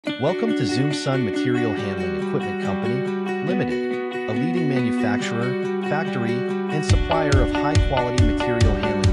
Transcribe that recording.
Welcome to Zoom Sun Material Handling Equipment Company, Limited, a leading manufacturer, factory, and supplier of high-quality material handling